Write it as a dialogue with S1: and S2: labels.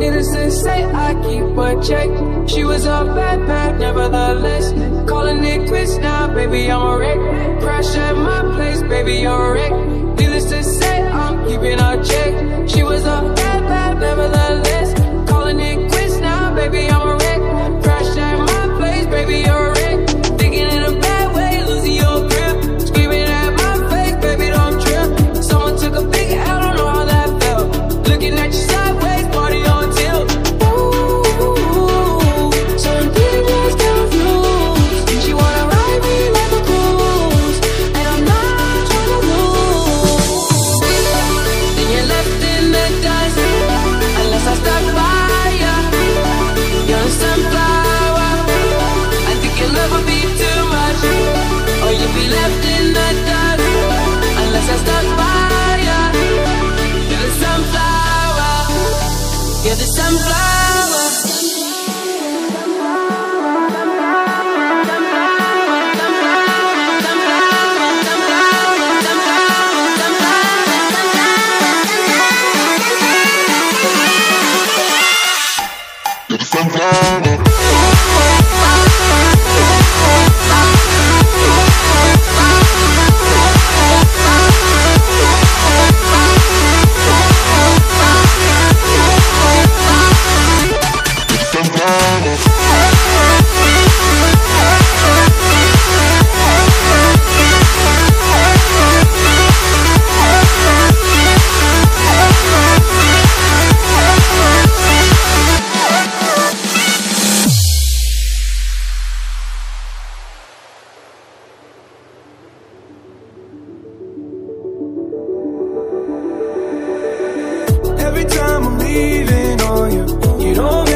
S1: Needless to say, I keep a check. She was a bad, bad, nevertheless. Calling it quits now, baby, I'm a wreck. Crash at my place, baby, you're a wreck. Needless to say, I'm keeping a check. She was a bad, bad, nevertheless. Calling it quits now, baby, I'm a wreck. Crash at my place, baby, you're a wreck. Thinking in a bad way, losing your grip. Screaming at my face, baby, don't trip. Someone took a big L, don't know how that felt. Looking at you sideways, party on tilt. Ooh, some people just confused. She wanna ride me like a cruise, and I'm not trying to lose. Then you're left in the dust, unless I stuck by ya. You're a sunflower. I think your love would be too much, or you'd be left in the dust, unless I stuck by ya. You're the sunflower. You're the sunflower.
S2: You're the sunflower.
S3: Every time I'm leaving on you, you don't